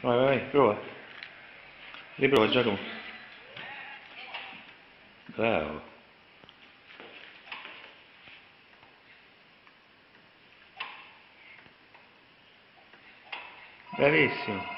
Vai, vai, vai, prova. Riprova già tu. Bravo. Bravissimo.